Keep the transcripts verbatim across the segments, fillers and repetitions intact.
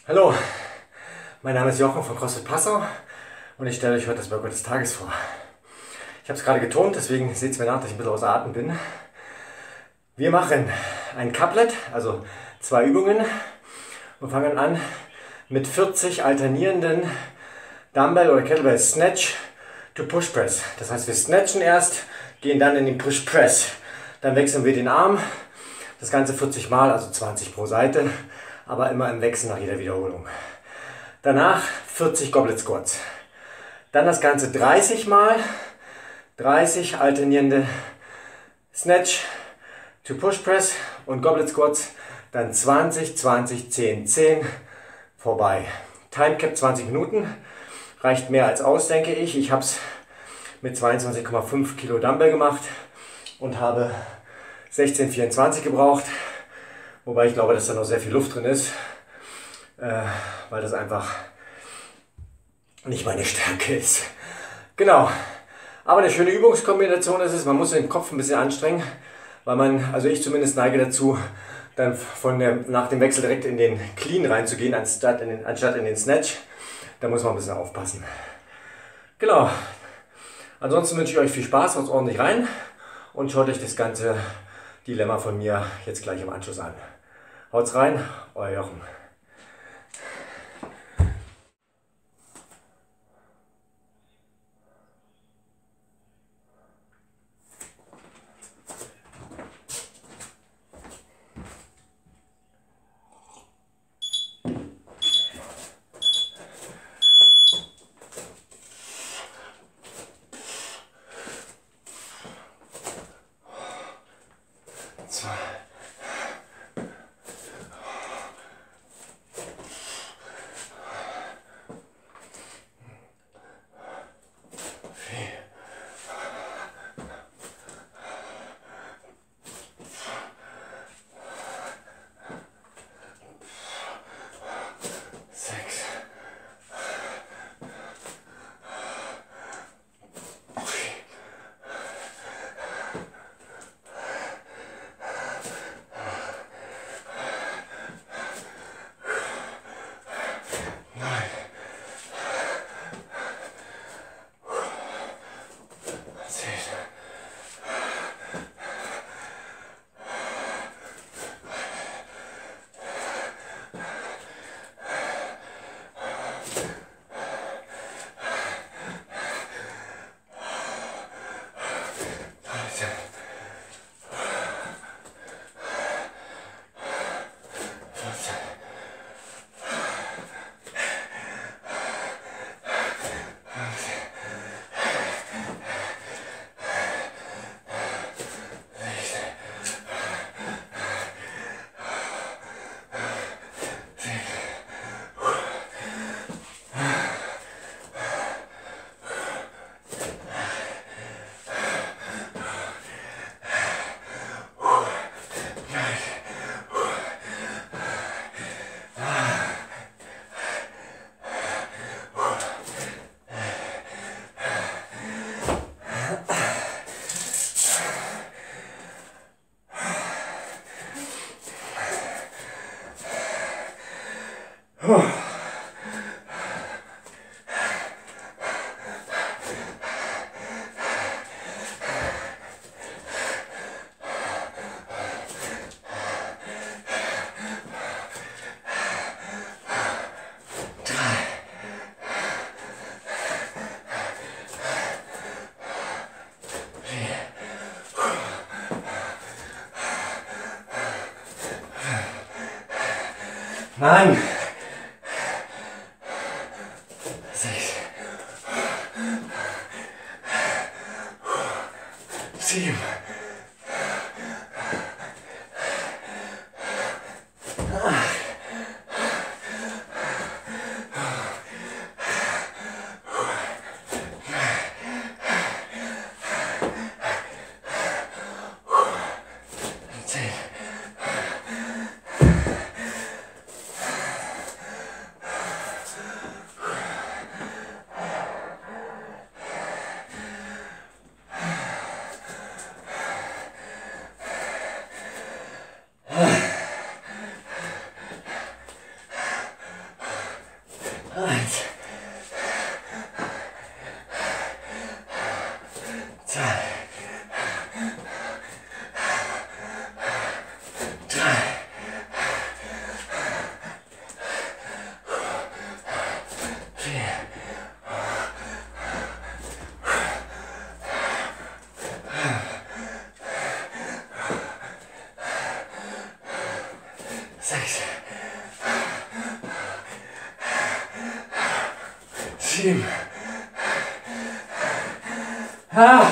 Hallo, mein Name ist Jochen von CrossFit Passau und ich stelle euch heute das Workout des Tages vor. Ich habe es gerade getont, deswegen seht es mir nach, dass ich ein bisschen außer Atem bin. Wir machen ein Couplet, also zwei Übungen, und fangen an mit vierzig alternierenden Dumbbell oder Kettlebell Snatch to Push Press. Das heißt, wir snatchen erst, gehen dann in den Push Press. Dann wechseln wir den Arm, das Ganze vierzig Mal, also zwanzig pro Seite, aber immer im Wechsel nach jeder Wiederholung. Danach vierzig Goblet Squats. Dann das Ganze dreißig Mal, dreißig alternierende Snatch to Push Press und Goblet Squats. Dann zwanzig, zwanzig, zehn, zehn, vorbei. Time Cap zwanzig Minuten, reicht mehr als aus, denke ich. Ich habe es mit zweiundzwanzig Komma fünf Kilo Dumbbell gemacht und habe sechzehn vierundzwanzig gebraucht, wobei ich glaube, dass da noch sehr viel Luft drin ist, äh, weil das einfach nicht meine Stärke ist. Genau, aber eine schöne Übungskombination ist es. Man muss den Kopf ein bisschen anstrengen, weil man, also ich zumindest neige dazu, dann von der, nach dem Wechsel direkt in den Clean reinzugehen, anstatt in den, anstatt in den Snatch. Da muss man ein bisschen aufpassen. Genau, ansonsten wünsche ich euch viel Spaß, haut ordentlich rein und schaut euch das ganze Dilemma von mir jetzt gleich im Anschluss an. Haut's rein, euer Jochen. Zwei. Nein! Sechs. Sieben. Zehn. sechs, sieben, acht,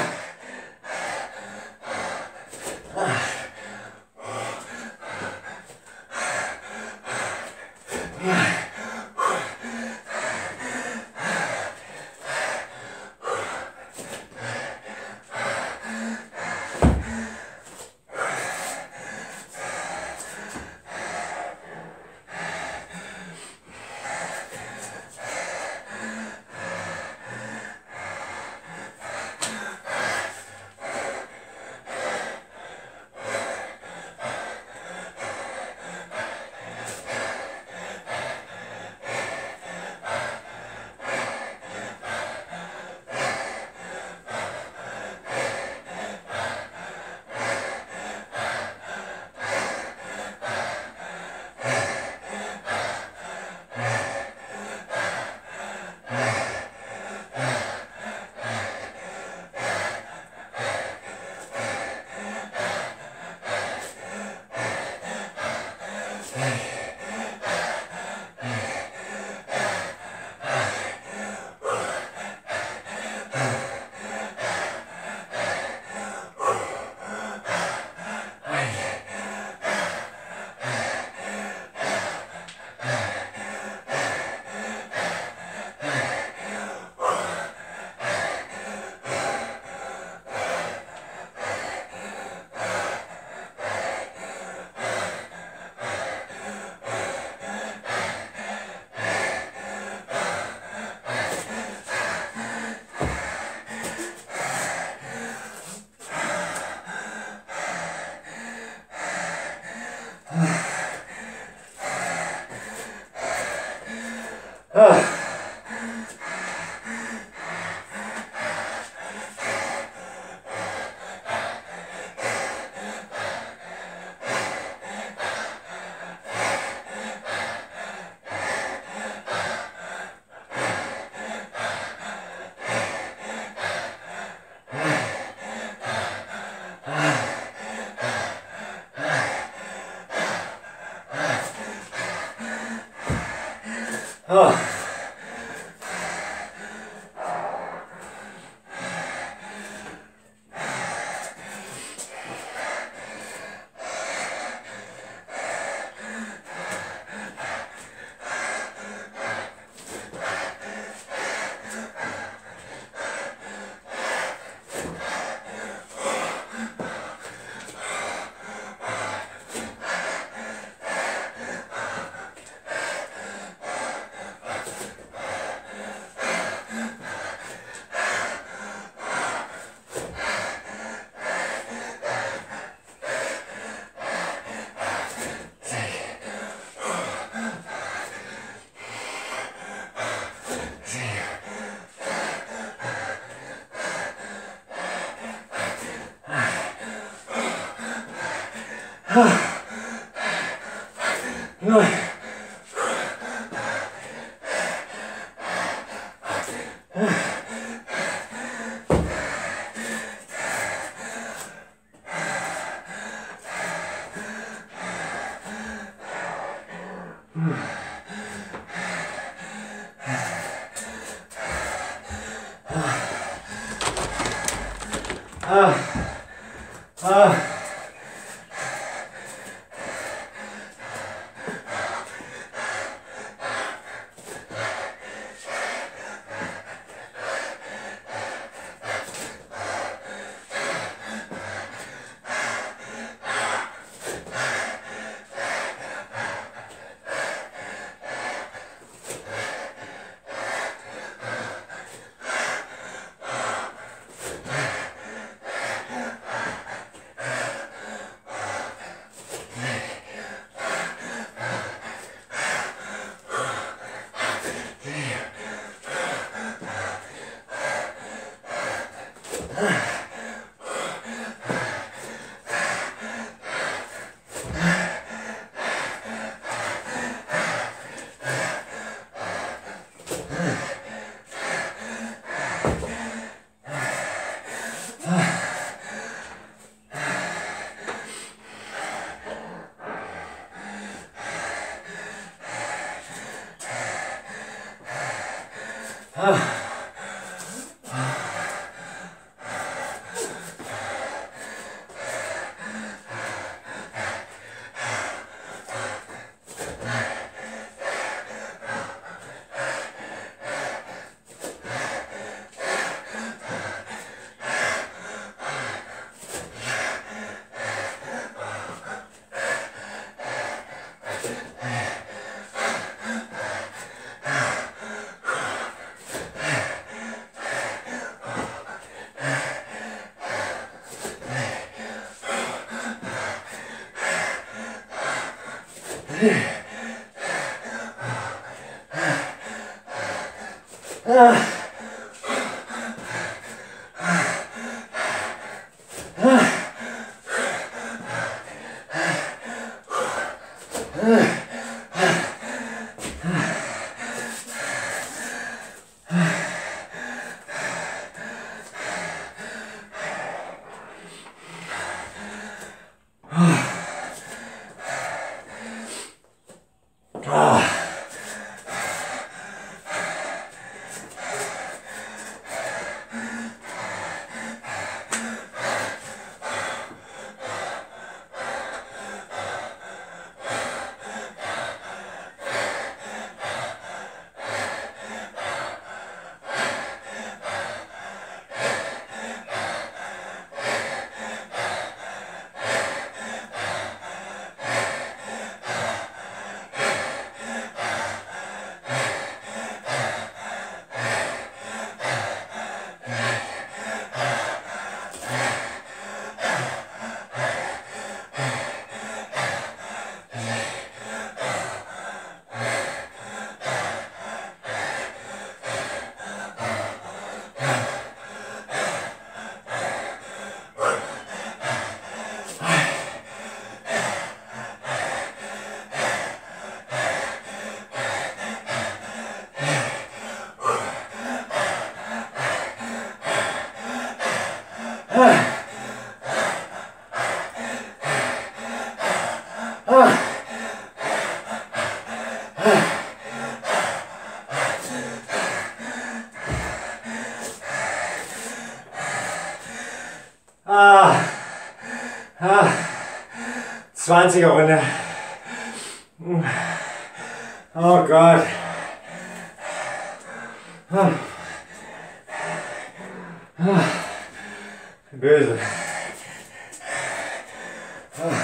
neun, ah, ah. Ah, ah, zwanziger Runde. Oh Gott. Ah, ah, böse. Ah.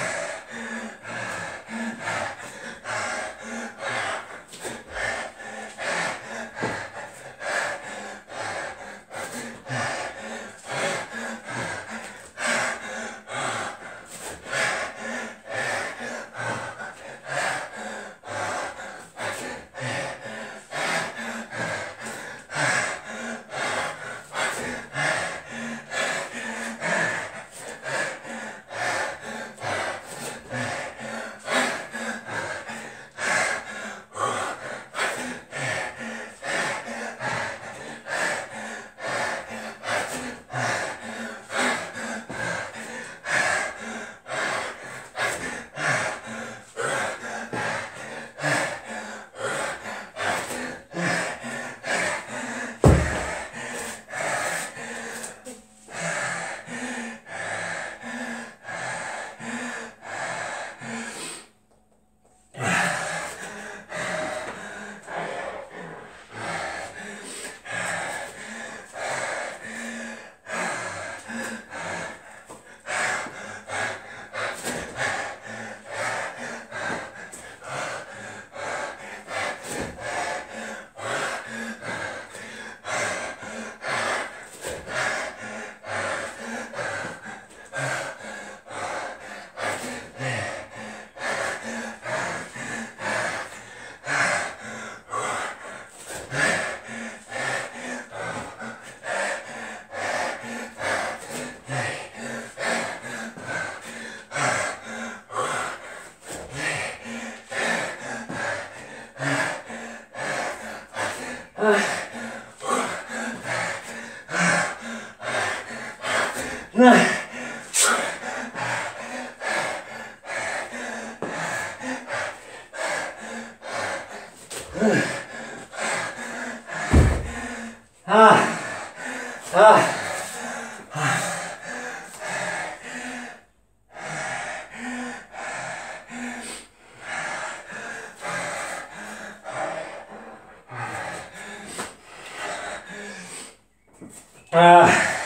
Ah.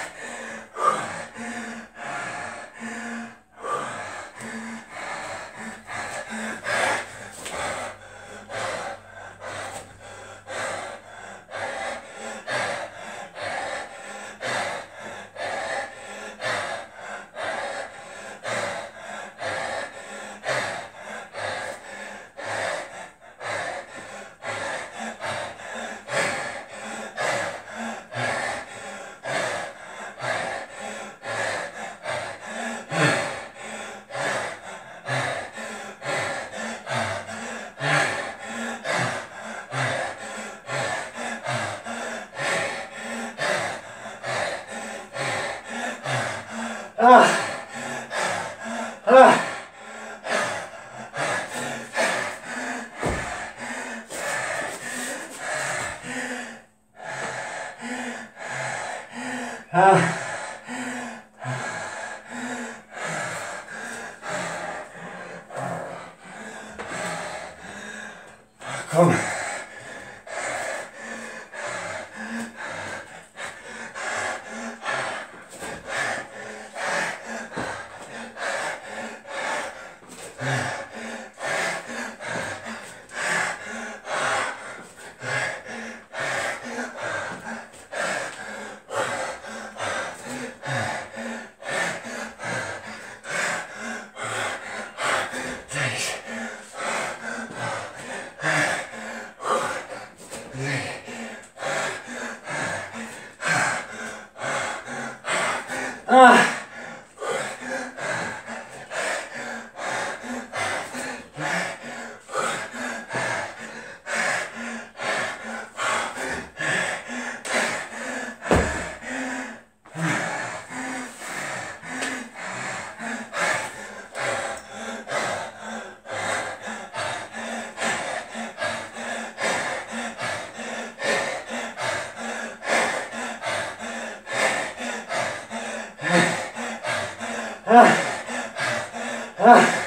Ah. Ah. Ah. Komm. Ah. Ah. Ah.